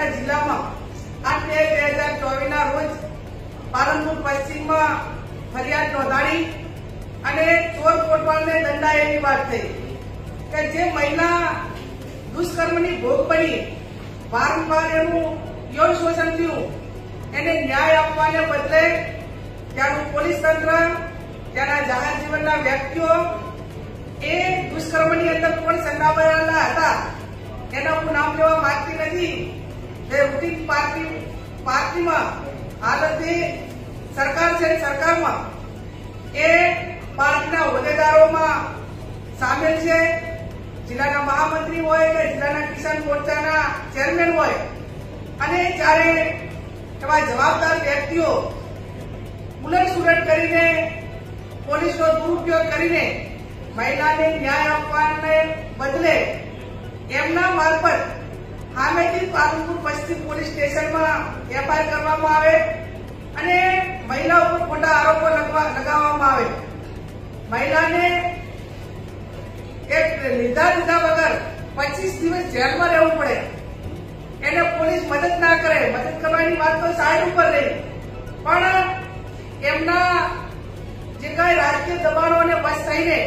બનાસકાંઠા જિલ્લામાં 8/2/2024 રોજ પાલનપુર પશ્ચિમમાં ફરિયાદ નોંધાણી અને ચોર કોટવાલને દંડાયેલી વાત થઈ કે જે મહિલા દુષ્કર્મની ભોગ બની વારંવાર એનું યૌન શોષણ થયું એને ન્યાય આપવાને બદલે ત્યાંનું પોલીસ તંત્ર ત્યાંના જાહેર જીવનના વ્યક્તિઓ એ દુષ્કર્મની અંદર કોણ સંડાવાયેલા હતા એના હું નામ લેવા માંગતી નથી. એ રૂટીન પાર્ટીમાં હાલતે સરકાર છે, સરકારમાં એ પાર્ટીના હોદ્દેદારોમાં સામેલ છે. જિલ્લાના મહામંત્રી હોય કે જિલ્લાના કિસાન મોરચાના ચેરમેન હોય અને જ્યારે એવા જવાબદાર વ્યક્તિઓ ઉલટસુલટ કરીને પોલીસનો દુરુપયોગ કરીને મહિલાને ન્યાય આપવાને બદલે એમના મારફત સામેથી પાલનપુર પશ્ચિમ પોલીસ સ્ટેશનમાં એફઆઈઆર કરવામાં આવે અને મહિલા ઉપર ખોટા આરોપો લગાવવામાં આવે. મહિલાને એક લીધા વગર 25 દિવસ જેલમાં રહેવું પડે. એને પોલીસ મદદ ના કરે. મદદ કરવાની વાત તો સાઈડ ઉપર રહી, પણ એમના જે કઈ રાજકીય દબાણો અને બસ થઈને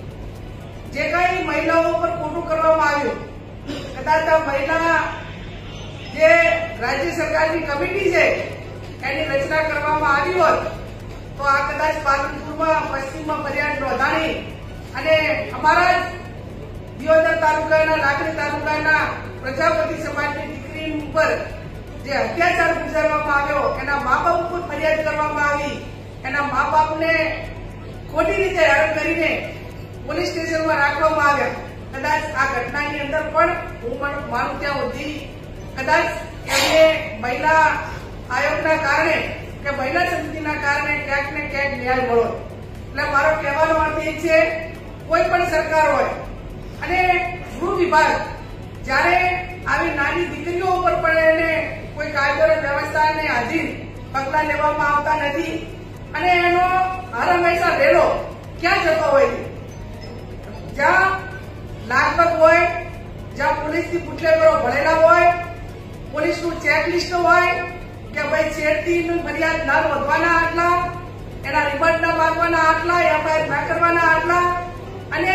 જે કઈ મહિલાઓ ઉપર ખોટું કરવામાં આવ્યું, કદાચ આ મહિલા જે રાજ્ય સરકારની કમિટી છે એની રચના કરવામાં આવી હોત તો આ કદાચ પાલનપુરમાં પશ્ચિમમાં ફરિયાદ નોંધાણી અને અમારા દિયોદર તાલુકાના લાકડી તાલુકાના પ્રજાપતિ સમાજની દીકરી ઉપર જે અત્યાચાર ગુજારવામાં આવ્યો એના મા બાપ ઉપર ફરિયાદ કરવામાં આવી. એના મા બાપને ખોટી રીતે હેરાન કરીને પોલીસ સ્ટેશનમાં રાખવામાં આવ્યા. કદાચ આ ઘટનાની અંદર પણ હું માનું ત્યાં સુધી કદાચ એમને મહિલા આયોગના કારણે કે મહિલા સમિતિના કારણે ક્યાંક ને ક્યાંક ન્યાય મળો. એટલે મારો કહેવાનો અર્થ એ છે, કોઈ પણ સરકાર હોય અને ગૃહ વિભાગ જ્યારે આવી નાની દીકરીઓ ઉપર પણ એને કોઈ કાયદો વ્યવસ્થાને આધીન પગલા લેવામાં આવતા નથી અને એનો હર હંમેશા વેલો ક્યાં જતો હોય છે? જ્યાં લાગવગ હોય, જ્યાં પોલીસથી બુટલેગરો ભરેલા હોય, પોલીસનું ચેકલિસ્ટ હોય કે ભાઈ છેડતીની ફરિયાદ ના નોંધવાના આટલા, એના રિમાન્ડ ના માંગવાના આટલા, એફઆઈઆર ના કરવાના આટલા, અને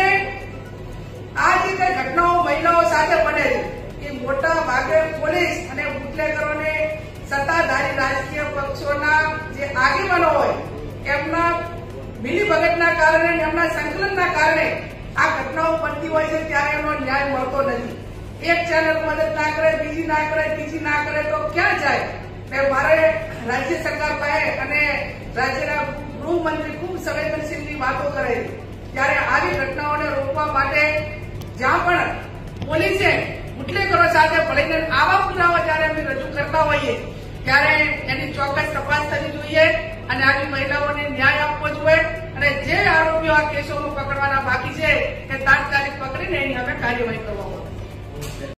આ જે કઈ ઘટનાઓ મહિલાઓ સાથે બને છે એ મોટા ભાગે પોલીસ અને બુટલેગરોને સત્તાધારી રાજકીય પક્ષોના જે આગેવાનો હોય એમના મિલીભગતના કારણે, એમના સંકલનના કારણે આ ઘટનાઓ બનતી હોય છે. ત્યારે એનો ન્યાય મળતો નથી. એક ચેનલ મદદ ના કરે, બીજી ના કરે, ત્રીજી ના કરે તો ક્યાં જાય? મારે રાજ્ય સરકાર પાસે અને રાજ્યના ગૃહમંત્રી ખૂબ સંવેદનશીલની વાતો કરે છે. ત્યારે આવી ઘટનાઓને રોકવા માટે જ્યાં પણ પોલીસે બુટલેગરો સાથે ભળીને આવા પુરાવા જયારે અમે રજૂ કરતા હોઈએ ત્યારે એની ચોક્કસ તપાસ થવી જોઈએ અને આવી મહિલાઓને ન્યાય આપવો જોઈએ અને જે આરોપીઓ આ કેસોમાં પકડવાના બાકી છે એ તાત્કાલિક પકડીને એની અમે કાર્યવાહી કરવા.